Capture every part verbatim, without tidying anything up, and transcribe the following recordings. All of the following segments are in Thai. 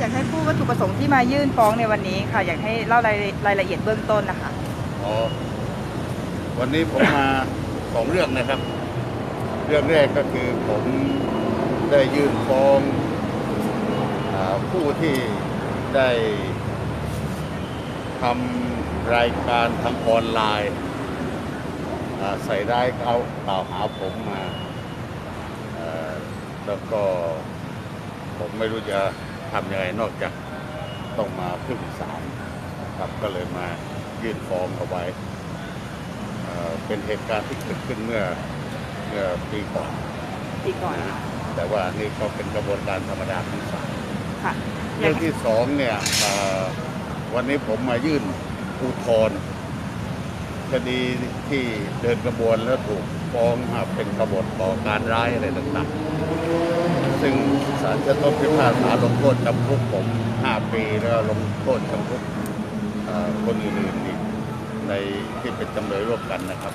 ากให้ผู้วัตถุประสงค์ที่มายื่นฟ้องในวันนี้ค่ะอยากให้เล่ารายรายละเอียดเบื้องต้นนะคะอ๋อวันนี้ผมมาสองเรื่องนะครับเรื่องแรกก็คือผมได้ยื่นฟ้องผู้ที่ได้ทำรายการทางออนไลน์ใส่ร้ายเขากล่าวหาผมมาแล้วก็ผมไม่รู้จะทำยังไงนอกจากต้องมาพึ่งศาลครับก็เลยมายื่นฟ้องเอาไว้เป็นเหตุการณ์ที่เกิดขึ้นเมื่อเมื่อปีก่อนปีก่อนนะแต่ว่านี่ก็เป็นกระบวนการธรรมดาของศาลเรื่องที่สองเนี่ยวันนี้ผมมายื่นอุทธรณ์คดีที่เดินกระบวนแล้วถูกฟ้องเป็นกบฏก่อการร้ายอะไรต่างๆซึ่งศาลจะต้องพิพากษาลงโทษจำคุกผมห้าปีแล้วลงโทษจำคุกคนอื่นๆอีกในที่เป็นจำเลยร่วมกันนะครับ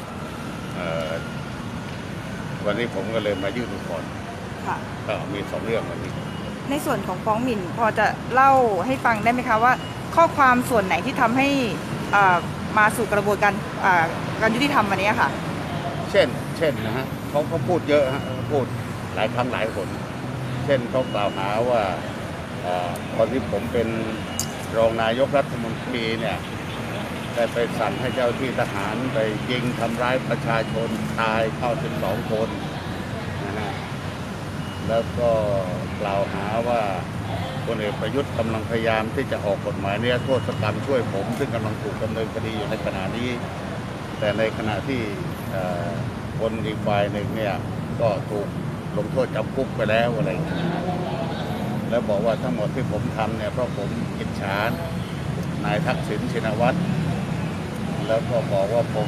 วันนี้ผมก็เลยมายื่นอุทธรณ์ก็มีสองเรื่องวันนี้ในส่วนของฟ้องหมิ่นพอจะเล่าให้ฟังได้ไหมคะว่าข้อความส่วนไหนที่ทำให้มาสู่กระบวนการการยุติธรรมวันนี้ค่ะเช่นเช่นนะฮะเขาเขาพูดเยอะฮะพูดหลายครั้งหลายคนเช่นเขากล่าวหาว่าตอนที่ผมเป็นรองนายกรัฐมนตรีเนี่ยได้ไปสั่งให้เจ้าที่ทหารไปยิงทำร้ายประชาชนตายเข้าถึงสองคนนะฮะแล้วก็กล่าวหาว่าพลเอกประยุทธ์กำลังพยายามที่จะออกกฎหมายเนี่ยโทษกรรมช่วยผมซึ่งกำลังถูกดำเนินคดีอยู่ในขณะนี้แต่ในขณะที่คนอีกฝ่ายหนึ่งเนี่ยก็ถูกลงโทษจำคุกไปแล้วอะไรอย่างเงี้ยแล้วบอกว่าทั้งหมดที่ผมทำเนี่ยเพราะผมอิจฉานายทักษิณชินวัตรแล้วก็บอกว่าผม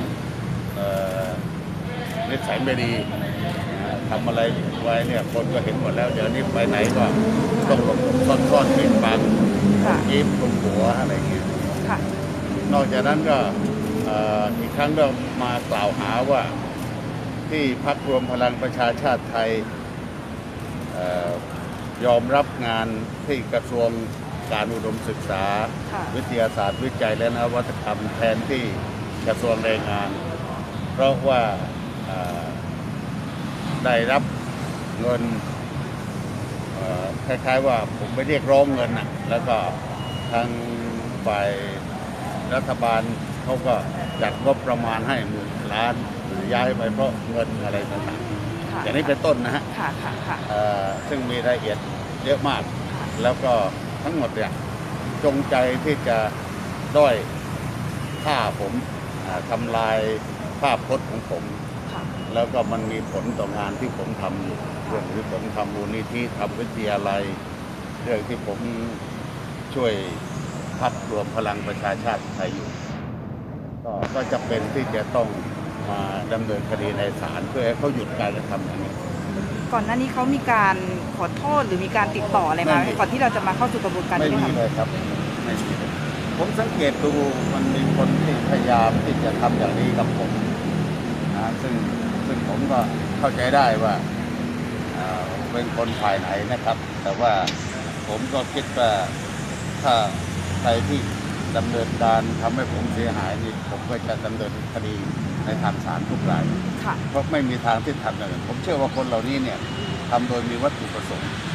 นิสัยไม่ดีทำอะไรไว้เนี่ยคนก็เห็นหมดแล้วเดี๋ยวนี้ไปไหนก็ต้องหลบซ่อนๆปิดบังยิ้มตรงหัวอะไรอย่างเงี้ยนอกจากนั้นก็อีกครั้งก็มากล่าวหาว่าที่พรรครวมพลังประชาชาติไทยยอมรับงานที่กระทรวงการอุดมศึกษาวิทยาศาสตร์วิจัยและนวัตกรรมแทนที่กระทรวงแรงงานเพราะว่าได้รับเงินคล้ายๆว่าผมไปเรียกร้องเงินนะแล้วก็ทางฝ่ายรัฐบาลเขาก็จัดงบประมาณให้หมื่นล้านย้ายไปเพราะเงินอะไรต่างๆอย่างนี้เป็นต้นนะฮะซึ่งมีรายละเอียดเยอะมากแล้วก็ทั้งหมดเนี่ยจงใจที่จะด้อยฆ่าผมทำลายภาพพจน์ของผมแล้วก็มันมีผลต่องานที่ผมทำอยู่เรื่องที่ผมทำมูลนิธิทำวิทยาลัยเรื่องที่ผมช่วยพรรครวมพลังประชาชาติไทยอยู่ก็ก็จะเป็นที่จะต้องมาดำเนินคดีในศาลเพื่อให้เขาหยุดการกระทำอย่างนี้ก่อนหน้านี้เขามีการขอโทษหรือมีการติดต่ออะไรมาก่อนที่เราจะมาเข้าสู่กระบวนการไม่มีเลยครับไม่มีผมสังเกตดูมันมีคนที่พยายามที่จะทำอย่างนี้กับผมนะซึ่งซึ่งผมก็เข้าใจได้ว่าเป็นคนฝ่ายไหนนะครับแต่ว่าผมก็คิดว่าถ้าใครที่ดำเนินการทำให้ผมเสียหายนี่ผมก็จะดำเนินคดีในทางศาลทุกรายเพราะไม่มีทางที่ทำอย่างนั้นผมเชื่อว่าคนเหล่านี้เนี่ยทำโดยมีวัตถุประสงค์